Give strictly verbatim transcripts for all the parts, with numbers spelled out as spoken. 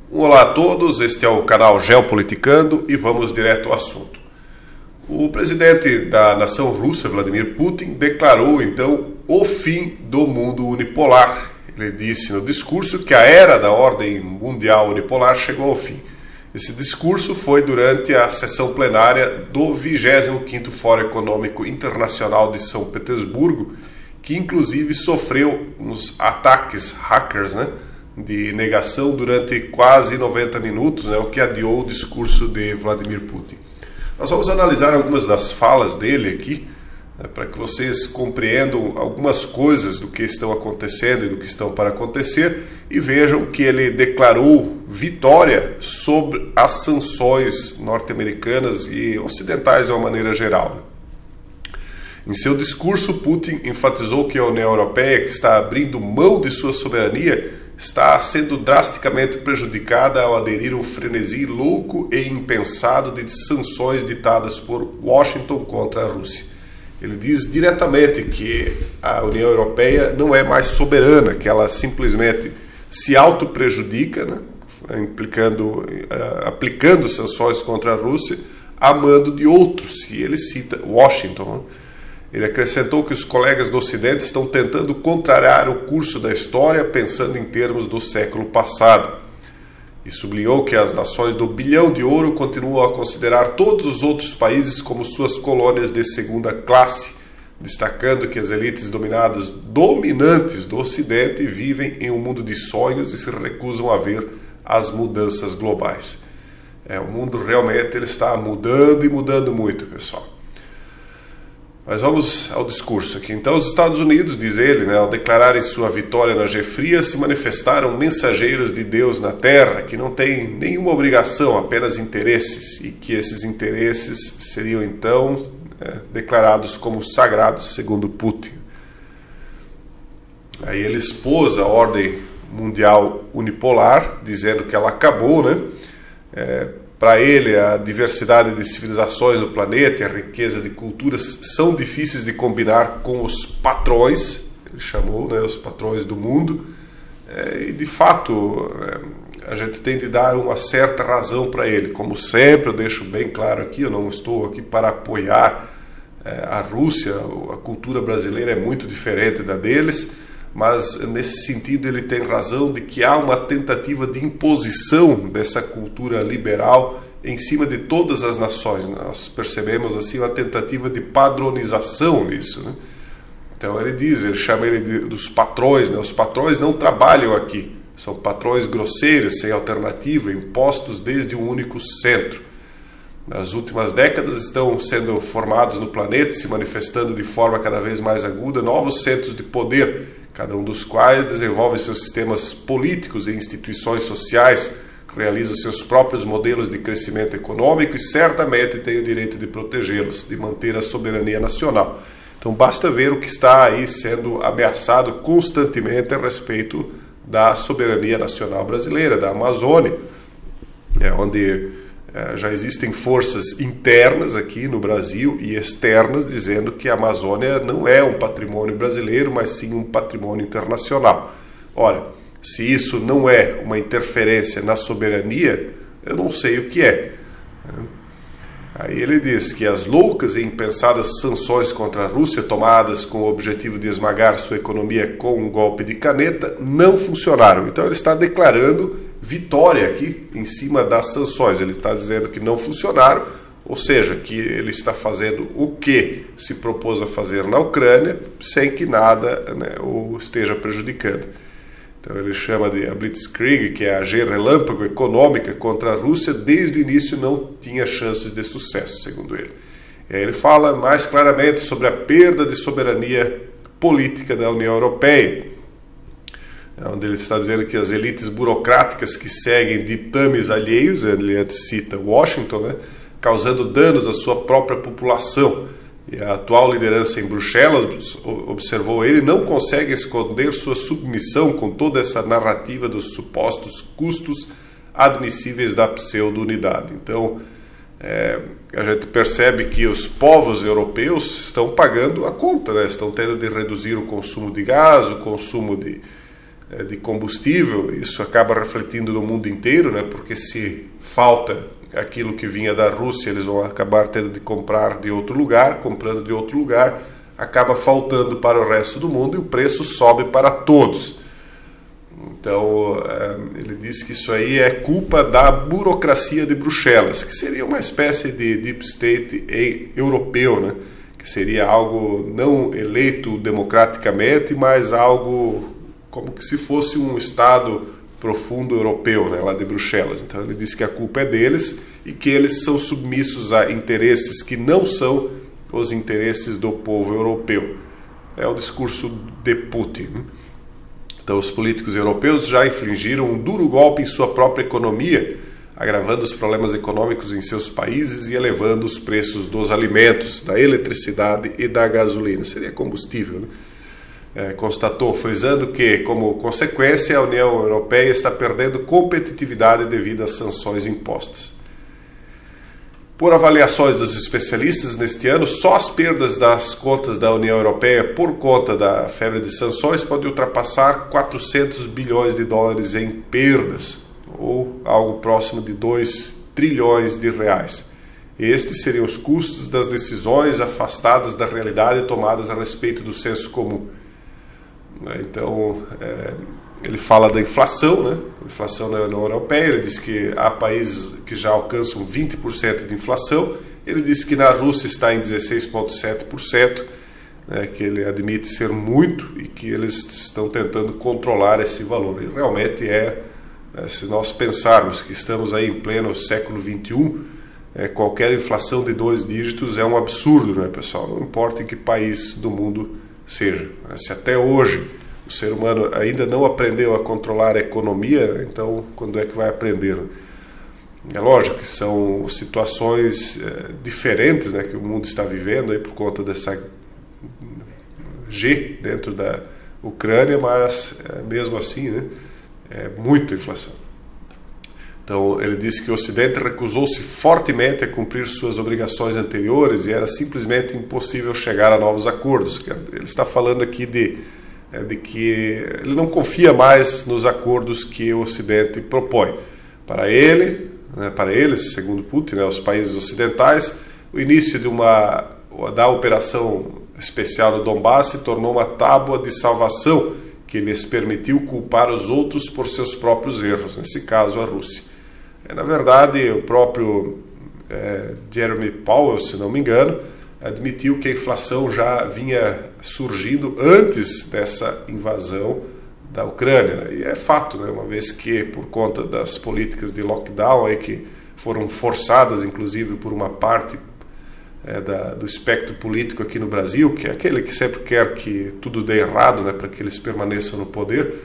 Olá a todos, este é o canal Geopoliticando e vamos direto ao assunto. O presidente da nação russa, Vladimir Putin, declarou então o fim do mundo unipolar. Ele disse no discurso que a era da ordem mundial unipolar chegou ao fim. Esse discurso foi durante a sessão plenária do vigésimo quinto Fórum Econômico Internacional de São Petersburgo, que inclusive sofreu uns ataques hackers, né, de negação durante quase noventa minutos, né, o que adiou o discurso de Vladimir Putin. Nós vamos analisar algumas das falas dele aqui, né, para que vocês compreendam algumas coisas do que estão acontecendo e do que estão para acontecer e vejam que ele declarou vitória sobre as sanções norte-americanas e ocidentais de uma maneira geral. Em seu discurso, Putin enfatizou que a União Europeia, que está abrindo mão de sua soberania, está sendo drasticamente prejudicada ao aderir ao frenesi louco e impensado de sanções ditadas por Washington contra a Rússia. Ele diz diretamente que a União Europeia não é mais soberana, que ela simplesmente se auto-prejudica, né, implicando, uh, aplicando sanções contra a Rússia a mando de outros. E ele cita Washington, né? Ele acrescentou que os colegas do Ocidente estão tentando contrariar o curso da história pensando em termos do século passado. E sublinhou que as nações do bilhão de ouro continuam a considerar todos os outros países como suas colônias de segunda classe, destacando que as elites dominadas dominantes do Ocidente vivem em um mundo de sonhos e se recusam a ver as mudanças globais. É, o mundo realmente ele está mudando e mudando muito, pessoal. Mas vamos ao discurso aqui. Então, os Estados Unidos, diz ele, né, ao declararem sua vitória na Guerra Fria, se manifestaram mensageiros de Deus na Terra, que não têm nenhuma obrigação, apenas interesses, e que esses interesses seriam, então, é, declarados como sagrados, segundo Putin. Aí ele expôs a ordem mundial unipolar, dizendo que ela acabou, né? É, Para ele, a diversidade de civilizações no planeta e a riqueza de culturas são difíceis de combinar com os patrões, ele chamou, né, os patrões do mundo, é, e de fato é, a gente tem de dar uma certa razão para ele. Como sempre, eu deixo bem claro aqui, eu não estou aqui para apoiar é, a Rússia, a cultura brasileira é muito diferente da deles, mas nesse sentido ele tem razão de que há uma tentativa de imposição dessa cultura liberal em cima de todas as nações. Nós percebemos assim uma tentativa de padronização nisso, né? Então ele diz, ele chama ele de, dos patrões, né? Os patrões não trabalham aqui, são patrões grosseiros, sem alternativa, impostos desde um único centro. Nas últimas décadas estão sendo formados no planeta, se manifestando de forma cada vez mais aguda, novos centros de poder, cada um dos quais desenvolve seus sistemas políticos e instituições sociais, realiza seus próprios modelos de crescimento econômico e certamente tem o direito de protegê-los, de manter a soberania nacional. Então basta ver o que está aí sendo ameaçado constantemente a respeito da soberania nacional brasileira, da Amazônia, é, onde é, já existem forças internas aqui no Brasil e externas dizendo que a Amazônia não é um patrimônio brasileiro, mas sim um patrimônio internacional. Ora, se isso não é uma interferência na soberania, eu não sei o que é. Aí ele diz que as loucas e impensadas sanções contra a Rússia tomadas com o objetivo de esmagar sua economia com um golpe de caneta não funcionaram. Então ele está declarando vitória aqui em cima das sanções. Ele está dizendo que não funcionaram, ou seja, que ele está fazendo o que se propôs a fazer na Ucrânia sem que nada, né, o esteja prejudicando. Então ele chama de a Blitzkrieg, que é a guerra relâmpago econômica contra a Rússia, desde o início não tinha chances de sucesso, segundo ele. E aí ele fala mais claramente sobre a perda de soberania política da União Europeia, onde ele está dizendo que as elites burocráticas que seguem ditames alheios, ele cita Washington, né, causando danos à sua própria população. E a atual liderança em Bruxelas, observou ele, não consegue esconder sua submissão com toda essa narrativa dos supostos custos admissíveis da pseudo-unidade. Então, é, a gente percebe que os povos europeus estão pagando a conta, né? Estão tendo de reduzir o consumo de gás, o consumo de de combustível. Isso acaba refletindo no mundo inteiro, né? Porque se falta aquilo que vinha da Rússia, eles vão acabar tendo de comprar de outro lugar, comprando de outro lugar, acaba faltando para o resto do mundo e o preço sobe para todos. Então, ele diz que isso aí é culpa da burocracia de Bruxelas, que seria uma espécie de deep state europeu, né? Que seria algo não eleito democraticamente, mas algo como que se fosse um Estado profundo europeu, né, lá de Bruxelas. Então ele diz que a culpa é deles e que eles são submissos a interesses que não são os interesses do povo europeu. É o discurso de Putin. Então os políticos europeus já infligiram um duro golpe em sua própria economia, agravando os problemas econômicos em seus países e elevando os preços dos alimentos, da eletricidade e da gasolina. Seria combustível, né? É, constatou, frisando que, como consequência, a União Europeia está perdendo competitividade devido às sanções impostas. Por avaliações dos especialistas, neste ano, só as perdas das contas da União Europeia por conta da febre de sanções podem ultrapassar quatrocentos bilhões de dólares em perdas, ou algo próximo de dois trilhões de reais. Estes seriam os custos das decisões afastadas da realidade tomadas a respeito do senso comum. Então, é, ele fala da inflação, né? Inflação na União Europeia. Ele diz que há países que já alcançam vinte por cento de inflação. Ele diz que na Rússia está em dezesseis vírgula sete por cento, né, que ele admite ser muito e que eles estão tentando controlar esse valor. E realmente é, é se nós pensarmos que estamos aí em pleno século vinte e um, é, qualquer inflação de dois dígitos é um absurdo, né, pessoal? Não importa em que país do mundo seja. Se até hoje o ser humano ainda não aprendeu a controlar a economia, então quando é que vai aprender? É lógico que são situações é, diferentes, né, que o mundo está vivendo aí por conta dessa G dentro da Ucrânia, mas é, mesmo assim, né, é muita inflação. Então ele disse que o Ocidente recusou-se fortemente a cumprir suas obrigações anteriores e era simplesmente impossível chegar a novos acordos. Ele está falando aqui de, de que ele não confia mais nos acordos que o Ocidente propõe. Para ele, né, para eles, segundo Putin, né, os países ocidentais, o início de uma, da operação especial no Donbass se tornou uma tábua de salvação que lhes permitiu culpar os outros por seus próprios erros, nesse caso a Rússia. Na verdade, o próprio é, Jeremy Powell, se não me engano, admitiu que a inflação já vinha surgindo antes dessa invasão da Ucrânia. Né? E é fato, né? Uma vez que, por conta das políticas de lockdown, aí, que foram forçadas, inclusive, por uma parte é, da, do espectro político aqui no Brasil, que é aquele que sempre quer que tudo dê errado, né, para que eles permaneçam no poder.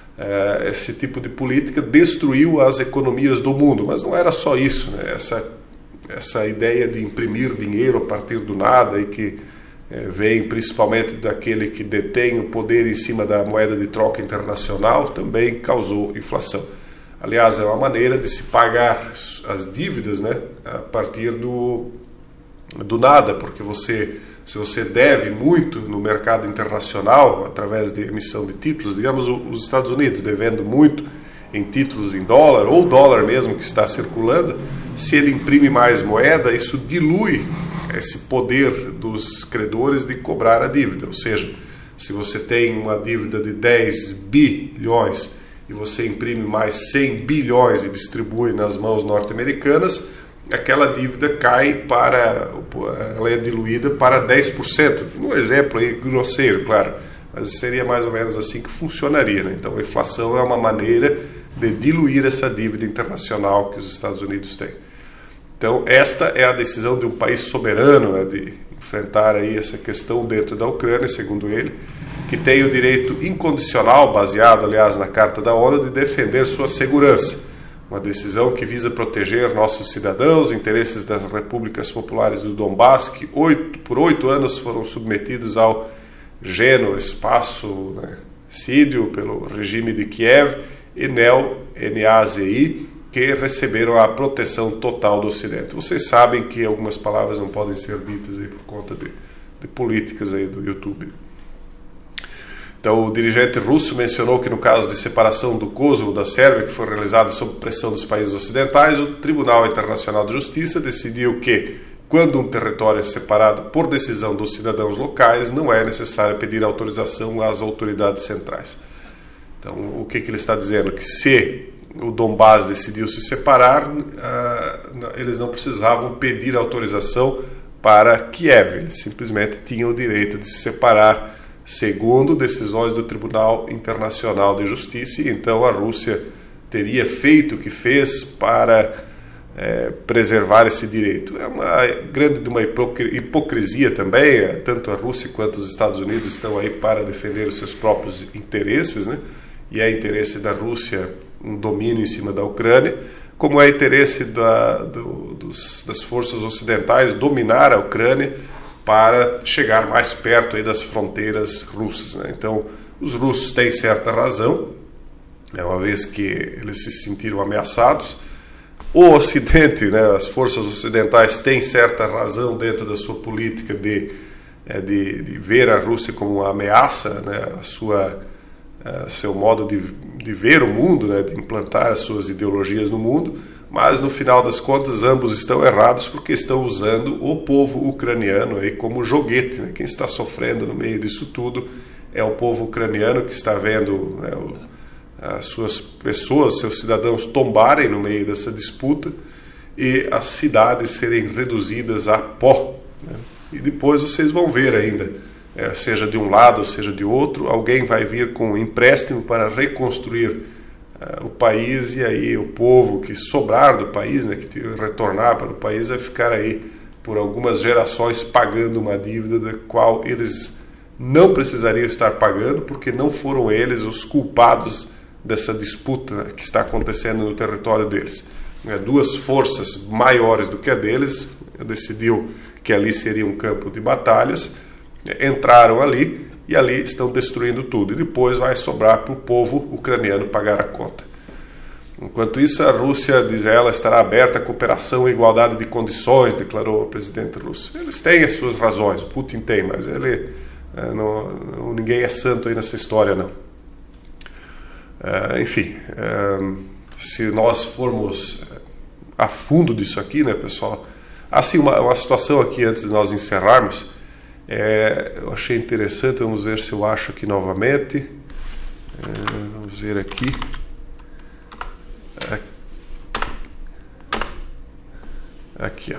Esse tipo de política destruiu as economias do mundo, mas não era só isso, né? Essa, essa ideia de imprimir dinheiro a partir do nada e que é, vem principalmente daquele que detém o poder em cima da moeda de troca internacional também causou inflação. Aliás, é uma maneira de se pagar as dívidas, né, a partir do, do nada, porque você... Se você deve muito no mercado internacional, através de emissão de títulos, digamos os Estados Unidos devendo muito em títulos em dólar, ou dólar mesmo que está circulando, se ele imprime mais moeda, isso dilui esse poder dos credores de cobrar a dívida. Ou seja, se você tem uma dívida de dez bilhões e você imprime mais cem bilhões e distribui nas mãos norte-americanas, aquela dívida cai para, ela é diluída para dez por cento. Um exemplo aí grosseiro, claro, mas seria mais ou menos assim que funcionaria, né? Então a inflação é uma maneira de diluir essa dívida internacional que os Estados Unidos têm. Então esta é a decisão de um país soberano, né, de enfrentar aí essa questão dentro da Ucrânia, segundo ele, que tem o direito incondicional, baseado aliás na Carta da ONU, de defender sua segurança. Uma decisão que visa proteger nossos cidadãos, interesses das repúblicas populares do Donbass, que oito, por oito anos foram submetidos ao genocídio, né, sídio pelo regime de Kiev, e N A Z I, que receberam a proteção total do Ocidente. Vocês sabem que algumas palavras não podem ser ditas aí por conta de, de políticas aí do YouTube. Então, o dirigente russo mencionou que no caso de separação do Kosovo da Sérvia, que foi realizada sob pressão dos países ocidentais, o Tribunal Internacional de Justiça decidiu que, quando um território é separado por decisão dos cidadãos locais, não é necessário pedir autorização às autoridades centrais. Então, o que, que ele está dizendo? Que se o Donbás decidiu se separar, eles não precisavam pedir autorização para Kiev, eles simplesmente tinham o direito de se separar segundo decisões do Tribunal Internacional de Justiça, e então a Rússia teria feito o que fez para é, preservar esse direito. É uma grande de uma hipocrisia também, tanto a Rússia quanto os Estados Unidos estão aí para defender os seus próprios interesses, né? E é interesse da Rússia um domínio em cima da Ucrânia, como é interesse da, do, dos, das forças ocidentais dominar a Ucrânia para chegar mais perto aí das fronteiras russas, né? Então, os russos têm certa razão, né, uma vez que eles se sentiram ameaçados. O Ocidente, né, as forças ocidentais têm certa razão dentro da sua política de, de, de ver a Rússia como uma ameaça, né, a sua, a seu modo de, de ver o mundo, né, de implantar as suas ideologias no mundo. Mas, no final das contas, ambos estão errados porque estão usando o povo ucraniano aí como joguete, né? Quem está sofrendo no meio disso tudo é o povo ucraniano, que está vendo, né, o, as suas pessoas, seus cidadãos tombarem no meio dessa disputa e as cidades serem reduzidas a pó, né? E depois vocês vão ver ainda, é, seja de um lado, seja de outro, alguém vai vir com um empréstimo para reconstruir o país, e aí o povo que sobrar do país, né, que retornar para o país, vai ficar aí por algumas gerações pagando uma dívida da qual eles não precisariam estar pagando, porque não foram eles os culpados dessa disputa que está acontecendo no território deles. Duas forças maiores do que a deles decidiu que ali seria um campo de batalhas, entraram ali e ali estão destruindo tudo. E depois vai sobrar para o povo ucraniano pagar a conta. Enquanto isso, a Rússia, diz ela, estará aberta à cooperação e igualdade de condições, declarou o presidente russo. Eles têm as suas razões, Putin tem, mas ele, não, ninguém é santo aí nessa história, não. Enfim, se nós formos a fundo disso aqui, né, pessoal? Assim, uma, uma situação aqui antes de nós encerrarmos. É, eu achei interessante, vamos ver se eu acho aqui novamente. É, vamos ver aqui. Aqui, ó.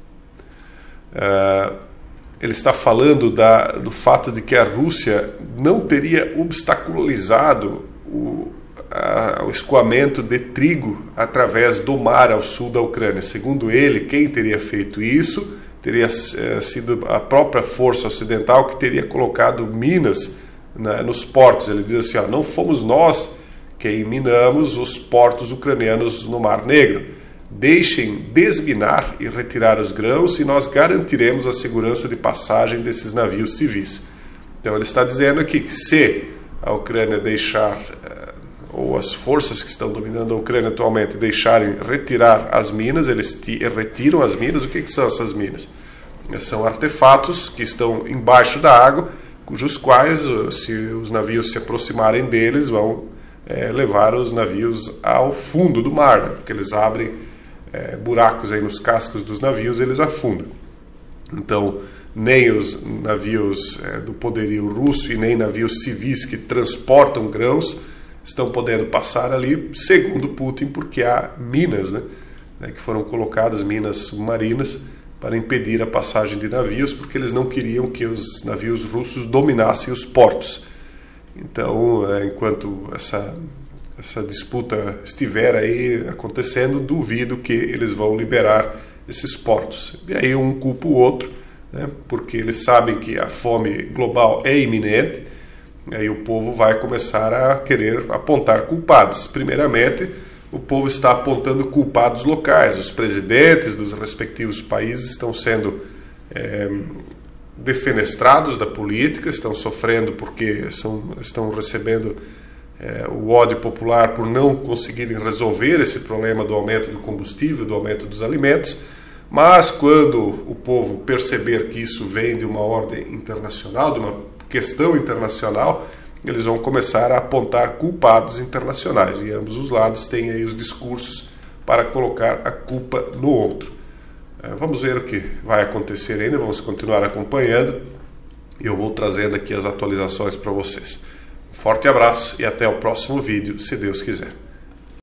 É, ele está falando da, do fato de que a Rússia não teria obstaculizado o, a, o escoamento de trigo através do mar ao sul da Ucrânia. Segundo ele, quem teria feito isso teria é, sido a própria força ocidental que teria colocado minas, né, nos portos. Ele diz assim, ó, não fomos nós quem minamos os portos ucranianos no Mar Negro. Deixem desminar e retirar os grãos e nós garantiremos a segurança de passagem desses navios civis. Então ele está dizendo aqui que se a Ucrânia deixar, ou as forças que estão dominando a Ucrânia atualmente deixarem retirar as minas, eles retiram as minas. O que, que são essas minas? São artefatos que estão embaixo da água, cujos quais, se os navios se aproximarem deles, vão é, levar os navios ao fundo do mar, né? Porque eles abrem é, buracos aí nos cascos dos navios, eles afundam. Então, nem os navios é, do poderio russo e nem navios civis que transportam grãos estão podendo passar ali, segundo Putin, porque há minas, né, né, que foram colocadas, minas submarinas, para impedir a passagem de navios, porque eles não queriam que os navios russos dominassem os portos. Então, é, enquanto essa, essa disputa estiver aí acontecendo, duvido que eles vão liberar esses portos. E aí um culpa o outro, né, porque eles sabem que a fome global é iminente. Aí o povo vai começar a querer apontar culpados. Primeiramente, o povo está apontando culpados locais. Os presidentes dos respectivos países estão sendo é, defenestrados da política, estão sofrendo porque são, estão recebendo é, o ódio popular por não conseguirem resolver esse problema do aumento do combustível, do aumento dos alimentos. Mas quando o povo perceber que isso vem de uma ordem internacional, de uma questão internacional, eles vão começar a apontar culpados internacionais, e ambos os lados têm aí os discursos para colocar a culpa no outro. Vamos ver o que vai acontecer ainda, vamos continuar acompanhando, e eu vou trazendo aqui as atualizações para vocês. Um forte abraço e até o próximo vídeo, se Deus quiser.